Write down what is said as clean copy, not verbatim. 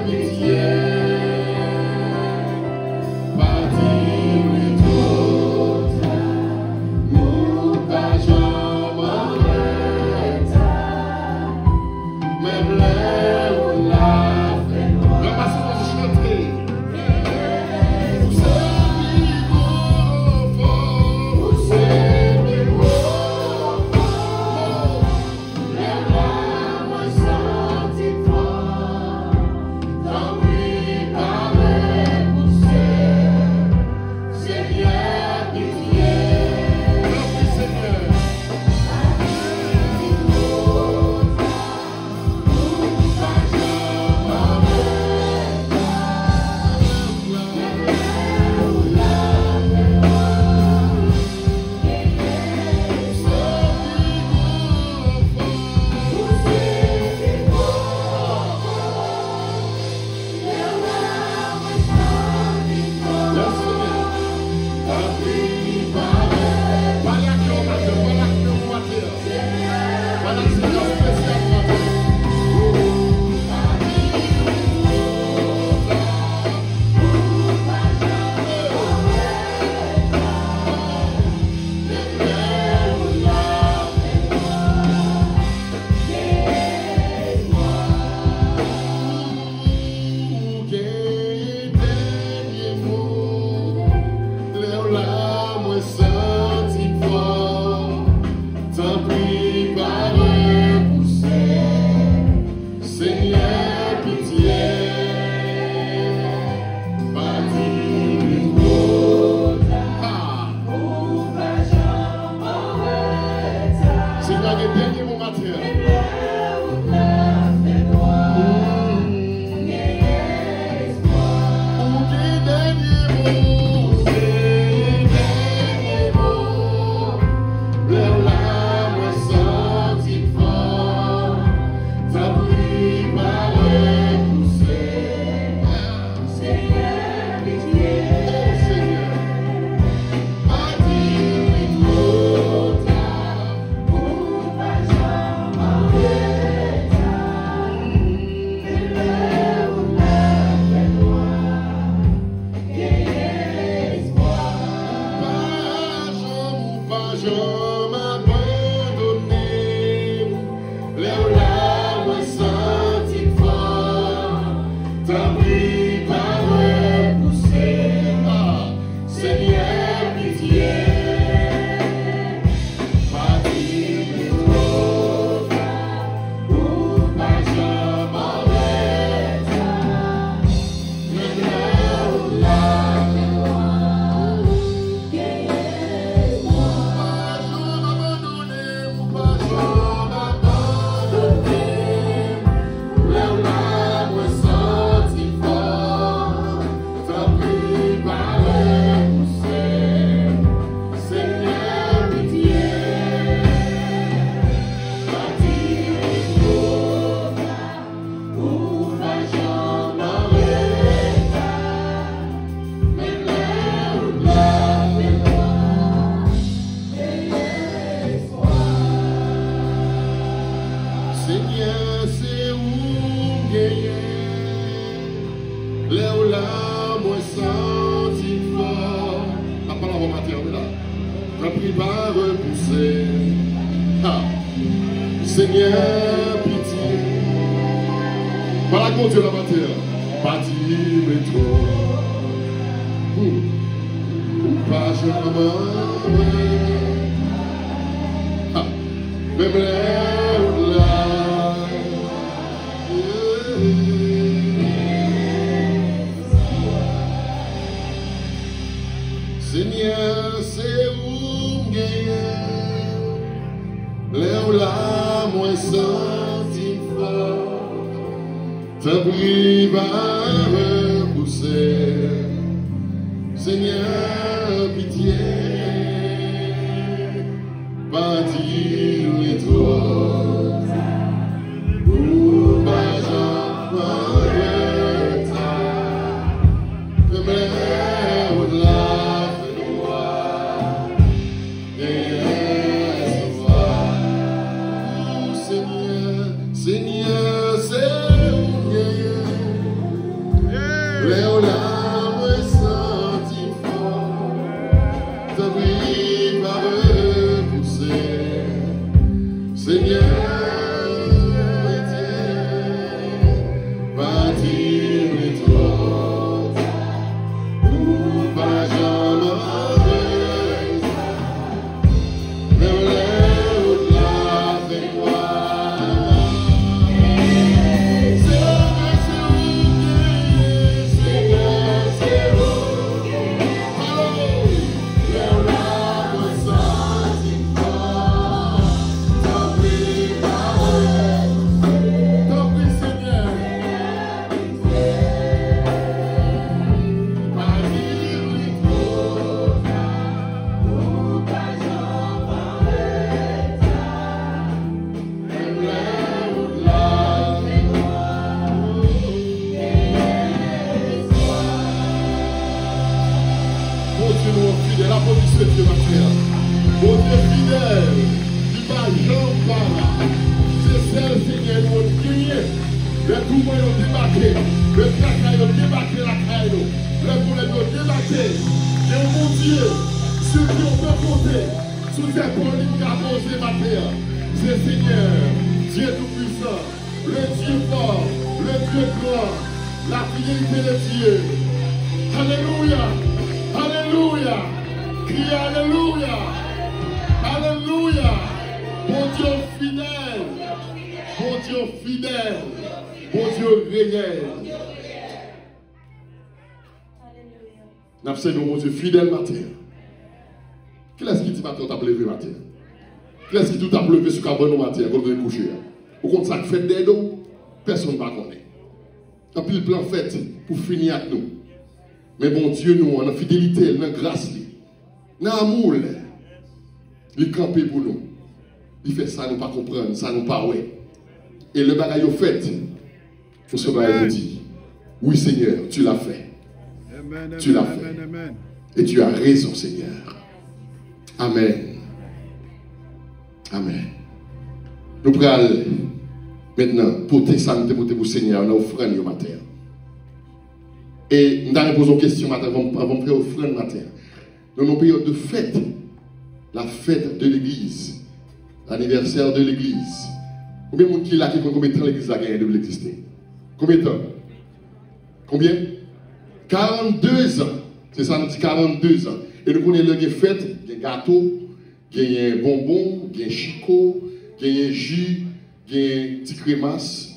Seigneur, pitié. Voilà mon Dieu la matière. Bâti, mais trop. Pas jamais. Même là. Seigneur, c'est où là, moi senti fort, ta pluie va repousser. Seigneur, pitié, pas dire les trop. Pour pas Seigneur, c'est où débarqué. Le cacaillot débarqué la caillou. Le poulet débarqué. Et mon Dieu, sur qui on peut compter, sous ces polices qu'a posé ma terre. C'est Seigneur, Dieu Tout-Puissant, le Dieu fort, le Dieu grand, la fidélité de Dieu. Alléluia, Alléluia, criez Alléluia, Alléluia, bon Dieu fidèle, bon Dieu fidèle, bon Dieu réel. Nous avons mon Dieu fidèle matin. Qui est-ce qui dit matin t'a levé matin? Qui est-ce qui tout a levé sur le cabane matin quand vous êtes couché? Au compte ça fait des dos, personne ne va connaître. Un pile plan fait pour finir avec nous. Mais bon Dieu, nous, en fidélité, en grâce, en amour, il campe pour nous. Il fait ça, nous pas comprendre, ça nous pas ouais. Et le bagage au fait, pour ce bagage dit, oui Seigneur, tu l'as fait. Amen, Tu l'as amen, fait. amen, amen. Et tu as raison, Seigneur. Amen. Amen. Nous prenons maintenant porter ça, nous porter pour le Seigneur, nous offrons au matin. Et nous allons poser une question matin, avant de faire offrande matin. Dans nos périodes de fête, la fête de l'église, l'anniversaire de l'église. Combien de monde qui est là qui combien de temps l'église a gagné de l'exister? Combien de temps? Combien? 42 ans. C'est ça, nous dit 42 ans. Et nous connaissons le fête, il y a gâteau, il y a bonbon, il y a chicot, il y a jus, il y a petit crémasse.